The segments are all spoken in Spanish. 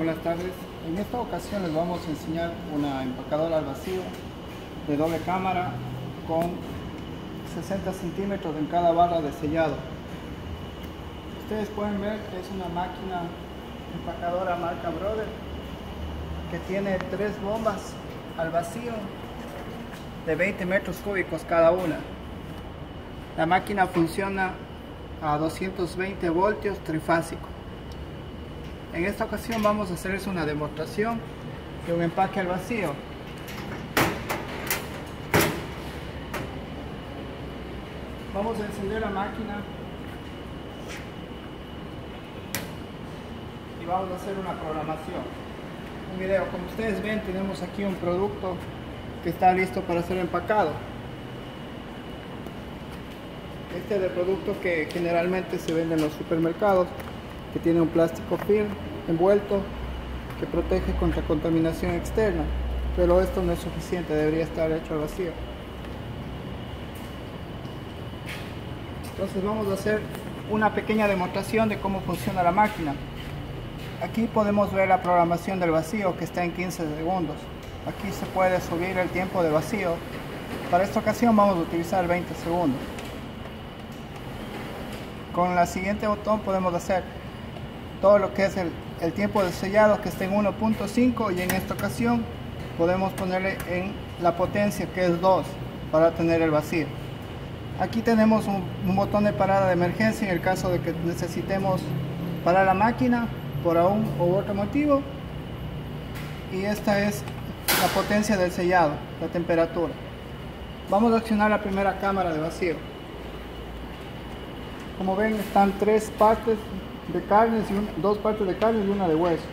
Buenas tardes. En esta ocasión les vamos a enseñar una empacadora al vacío de doble cámara con 60 centímetros en cada barra de sellado. Ustedes pueden ver que es una máquina empacadora marca Brother que tiene 3 bombas al vacío de 20 metros cúbicos cada una. La máquina funciona a 220 voltios trifásico. En esta ocasión vamos a hacerles una demostración de un empaque al vacío. Vamos a encender la máquina y vamos a hacer una programación, un video. Como ustedes ven, tenemos aquí un producto que está listo para ser empacado. Este es el producto que generalmente se vende en los supermercados, que tiene un plástico film envuelto que protege contra contaminación externa, pero esto no es suficiente, debería estar hecho al vacío. Entonces vamos a hacer una pequeña demostración de cómo funciona la máquina. Aquí podemos ver la programación del vacío, que está en 15 segundos. Aquí se puede subir el tiempo de vacío. Para esta ocasión vamos a utilizar 20 segundos. Con la siguiente botón podemos hacer todo lo que es el tiempo de sellado, que está en 1.5, y en esta ocasión podemos ponerle en la potencia, que es 2, para tener el vacío. Aquí tenemos un botón de parada de emergencia en el caso de que necesitemos parar la máquina por un u otro motivo, y esta es la potencia del sellado, la temperatura. Vamos a accionar la primera cámara de vacío. Como ven, están 3 partes de carnes, 2 partes de carne y una de hueso.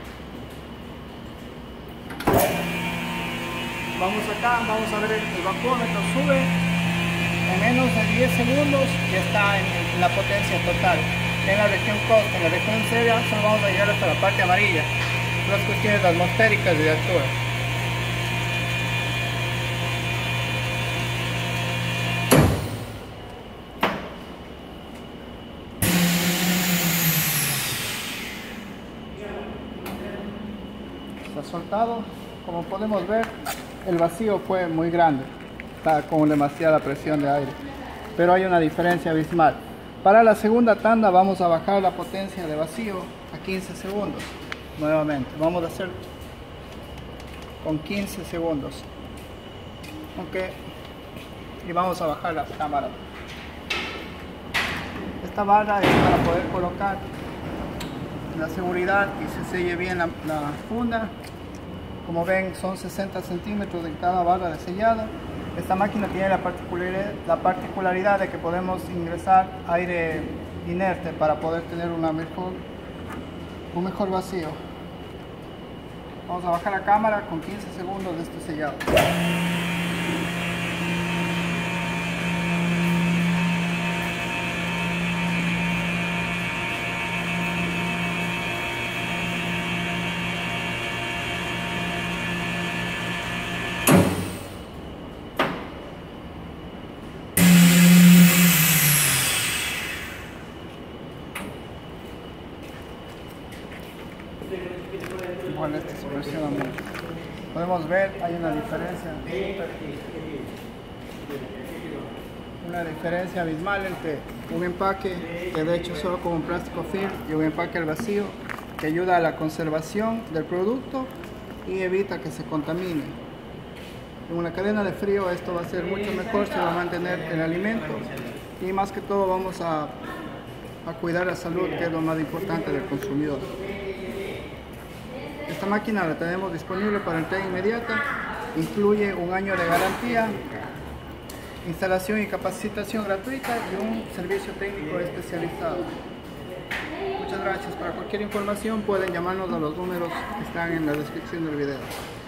Vamos acá, vamos a ver el vacúometro sube en menos de 10 segundos y está en la potencia total. En la región costa, en la región seria, solo vamos a llegar hasta la parte amarilla, las cuestiones atmosféricas y de altura. Está soltado. Como podemos ver, el vacío fue muy grande, está con demasiada presión de aire, pero hay una diferencia abismal. Para la segunda tanda vamos a bajar la potencia de vacío a 15 segundos. Nuevamente vamos a hacer con 15 segundos, y vamos a bajar la cámara. Esta barra es para poder colocar la seguridad y se selle bien la funda. Como ven, son 60 centímetros en cada barra de sellado. Esta máquina tiene la particularidad de que podemos ingresar aire inerte para poder tener un mejor vacío. Vamos a bajar la cámara con 15 segundos de este sellado. Bueno, este se presiona mucho. Podemos ver, hay una diferencia abismal entre un empaque que de hecho solo con un plástico film y un empaque al vacío, que ayuda a la conservación del producto y evita que se contamine. En una cadena de frío esto va a ser mucho mejor, se va a mantener el alimento y más que todo vamos a cuidar la salud, que es lo más importante del consumidor. Esta máquina la tenemos disponible para entrega inmediata, incluye un año de garantía, instalación y capacitación gratuita y un servicio técnico especializado. Muchas gracias. Para cualquier información pueden llamarnos a los números que están en la descripción del video.